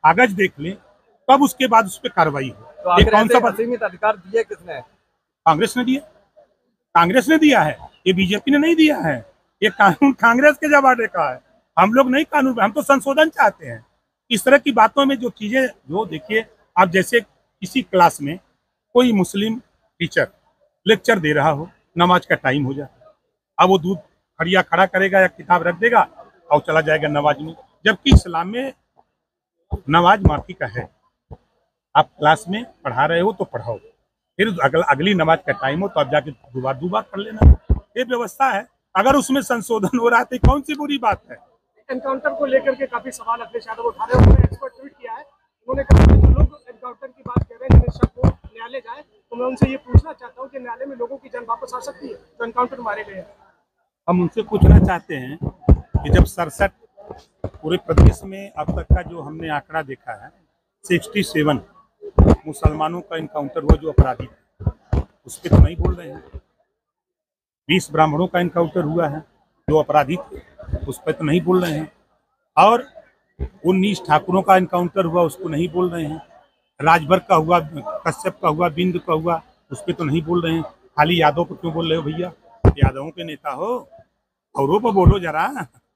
कागज देख लें, तब उसके बाद उस पर कार्रवाई हो। तो ये कौन सा असीमित अधिकार दिए किसने? कांग्रेस ने दिया, कांग्रेस ने दिया है, ये बीजेपी ने नहीं दिया है। ये कानून कांग्रेस के जमाने का है। हम लोग नहीं कानून, हम तो संशोधन चाहते हैं। इस तरह की बातों में जो चीजें, जो देखिए आप, जैसे किसी क्लास में कोई मुस्लिम टीचर लेक्चर दे रहा हो, नमाज का टाइम हो जाए, अब वो दूध खड़िया खड़ा करेगा या किताब रख देगा और चला जाएगा नमाज में, जबकि इस्लाम में नमाज माफी का है। आप क्लास में पढ़ा रहे हो तो पढ़ाओ, फिर अगली नमाज का टाइम हो तो आप जाके दोबारा पढ़ लेना। ये व्यवस्था है। अगर उसमें संशोधन हो रहा है तो कौन सी बुरी बात है। एनकाउंटर को लेकर के काफी सवाल अखिलेश यादव उठा रहे हैं। उन्होंने एक्सपर्ट ट्वीट किया है, उन्होंने कहा कि जो लोग एनकाउंटर की बात कर रहे हैं, जिन्हें शक हो न्यायालय जाए, तो मैं उनसे ये पूछना चाहता हूँ कि न्यायालय में लोगों की जान वापस आ सकती है जो एनकाउंटर मारे गए हैं। हम उनसे पूछना चाहते हैं कि जब 67 पूरे प्रदेश में अब तक का जो हमने आंकड़ा देखा है, 67 मुसलमानों का इनकाउंटर हुआ जो अपराधी थे, उस पर तो नहीं बोल रहे हैं। 20 ब्राह्मणों का इनकाउंटर हुआ है जो अपराधी थे, उस पर तो नहीं बोल रहे हैं। और 19 ठाकुरों का इनकाउंटर हुआ, उसको नहीं बोल रहे हैं। राजभर का हुआ, कश्यप का हुआ, बिंद का हुआ, उस पर तो नहीं बोल रहे हैं। खाली यादव पर क्यों बोल रहे हो भैया? यादवों के नेता हो, औरों पर बोलो जरा।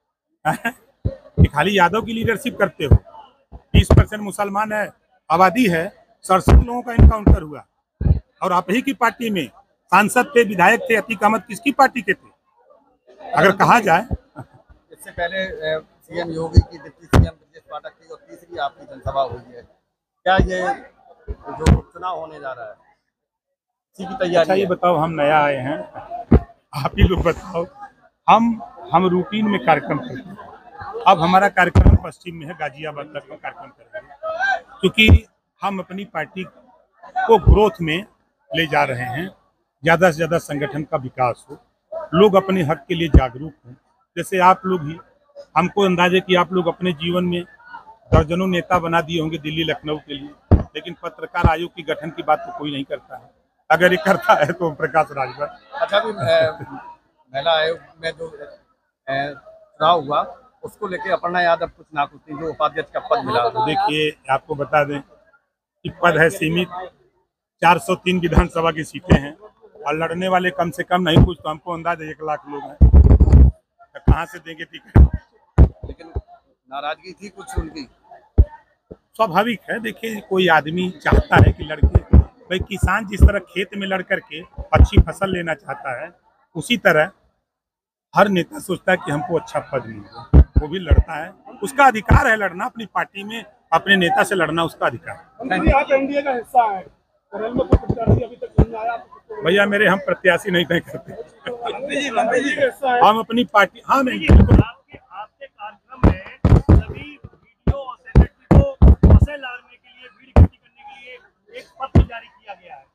खाली यादव की लीडरशिप करते हो। 20% मुसलमान है, आबादी है, 67 लोगों का इनकाउंटर हुआ, और आप ही की पार्टी में सांसद थे, विधायक थे। अतीक अहमद किसकी पार्टी के थे अगर कहा जाए? इससे पहले सीएम योगी की, डिप्टी सीएम ब्रजेश पाठक की और तीसरी आपकी जनसभा हुई है। क्या ये जो चुनाव होने जा रहा है इसी की तैयारी? अच्छा ये बताओ, हम नया आए हैं, आप ही लोग बताओ। हम रूटीन में कार्यक्रम करते हैं। अब हमारा कार्यक्रम पश्चिम में है, गाजियाबाद तक में कार्यक्रम करेंगे, क्योंकि हम अपनी पार्टी को ग्रोथ में ले जा रहे हैं। ज़्यादा से ज़्यादा संगठन का विकास हो, लोग अपने हक के लिए जागरूक हों। जैसे आप लोग ही, हमको अंदाजे कि आप लोग अपने जीवन में दर्जनों नेता बना दिए होंगे दिल्ली लखनऊ के लिए, लेकिन पत्रकार आयोग की गठन की बात तो कोई नहीं करता है। अगर ये करता है तो प्रकाश राजभर। अच्छा, भी महिला आयोग में जो चुनाव हुआ उसको लेके अपर्णा यादव कुछ नाखुश थी, जो उपाध्यक्ष का पद मिला। देखिए आपको बता दें कि पद है सीमित, 403 विधानसभा की सीटें हैं, और लड़ने वाले कम से कम नहीं कुछ तो हमको अंदाज 1 लाख लोग हैं, तो कहाँ से देंगे टिकट? लेकिन नाराजगी थी कुछ उनकी। स्वाभाविक है। देखिए कोई आदमी चाहता है कि लड़के, भाई किसान जिस तरह खेत में लड़ करके अच्छी फसल लेना चाहता है, उसी तरह हर नेता सोचता है कि हमको अच्छा पद मिले, वो भी लड़ता है। उसका अधिकार है लड़ना, अपनी पार्टी में अपने नेता से लड़ना उसका अधिकार है। आप एनडीए का हिस्सा है, में कोई प्रत्याशी अभी तक नहीं आया? भैया मेरे, हम प्रत्याशी नहीं तय करते, हम अपनी पार्टी। हाँ नहीं, आपके कार्यक्रम में सभी वीडियो और सेक्रेटरी को फंसे लाने के लिए, भीड़ इकट्ठी करने के लिए एक पत्र जारी किया गया है।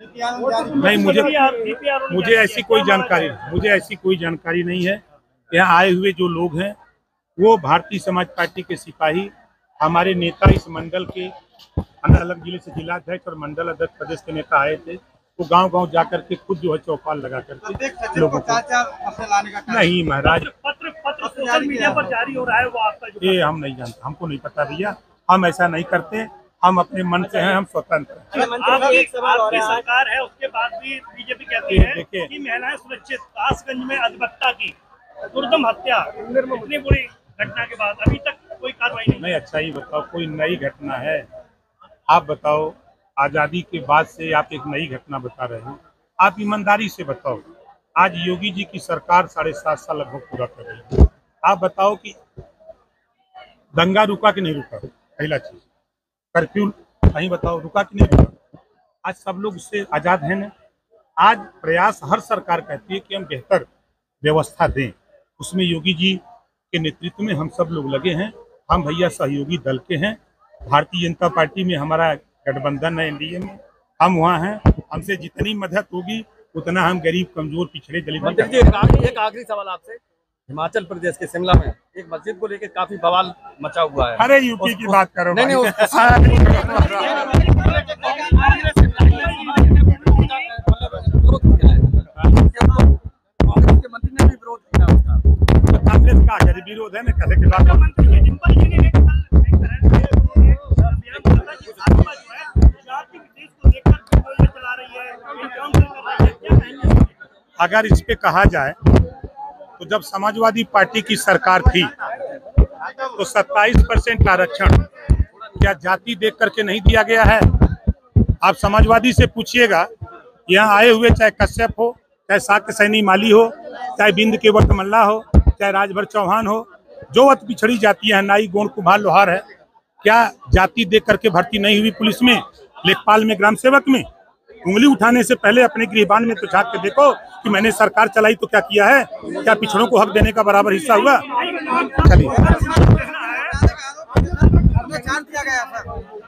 नहीं, मुझे ऐसी कोई जानकारी नहीं है। यहाँ आए हुए जो लोग हैं वो भारतीय समाज पार्टी के सिपाही, हमारे नेता इस मंडल के अलग अलग जिले से जिलाध्यक्ष और मंडल अध्यक्ष प्रदेश के नेता आए थे। वो गांव-गांव जाकर के खुद जो है चौपाल लगा करके लोगों को नहीं महाराज, पत्र सोशल मीडिया पर जारी हो रहा है, वो आपका ये हम नहीं जानते, हमको नहीं पता भैया, हम ऐसा नहीं करते। हम अपने मन से हैं, हम स्वतंत्र हैं। आपकी सरकार है, उसके बाद भी बीजेपी कहती है कि महिलाएं सुरक्षित। कासगंज में अधिवक्ता की दुर्दम हत्या, इतनी बुरी घटना के बाद अभी तक कोई कार्रवाई नहीं। अच्छा ये बताओ, कोई नई घटना है? आप बताओ, आज़ादी के बाद से आप एक नई घटना बता रहे हो। आप ईमानदारी से बताओ, आज योगी जी की सरकार 7.5 साल लगभग पूरा कर रही है। आप बताओ कि दंगा रुका कि नहीं रुका? पहला चीज, कर्फ्यू कहीं बताओ रुका कि नहीं रुका? आज सब लोग उससे आज़ाद हैं ना। आज प्रयास हर सरकार कहती है कि हम बेहतर व्यवस्था दें, उसमें योगी जी के नेतृत्व में हम सब लोग लगे हैं। हम भैया सहयोगी दल के हैं, भारतीय जनता पार्टी में हमारा गठबंधन है, एनडीए में हम वहाँ हैं। हमसे जितनी मदद होगी उतना हम गरीब, कमजोर, पिछड़े, दलित। एक आखिरी सवाल आपसे, हिमाचल प्रदेश के शिमला में एक मस्जिद को लेकर काफी बवाल मचा हुआ है। अरे यूपी की बात करो। नहीं, मंत्री ने भी विरोध किया उसका। कांग्रेस का विरोध है ना, कैसे के बाद अगर इस पे कहा जाए तो जब समाजवादी पार्टी की सरकार थी तो 27% आरक्षण क्या जाति देख करके नहीं दिया गया है? आप समाजवादी से पूछिएगा, यहाँ आए हुए चाहे कश्यप हो, चाहे साक्य सैनी माली हो, चाहे बिंद के वक्त मल्ला हो, चाहे राजभर चौहान हो, जो अति पिछड़ी जातियां हैं, नाई गोंड कुम्हार लोहार है, क्या जाति देख करके भर्ती नहीं हुई पुलिस में, लेखपाल में, ग्राम सेवक में? उंगली उठाने से पहले अपने गृहबान में तो झांक के देखो कि मैंने सरकार चलाई तो क्या किया है, क्या पिछड़ों को हक देने का बराबर हिस्सा हुआ? चलिए।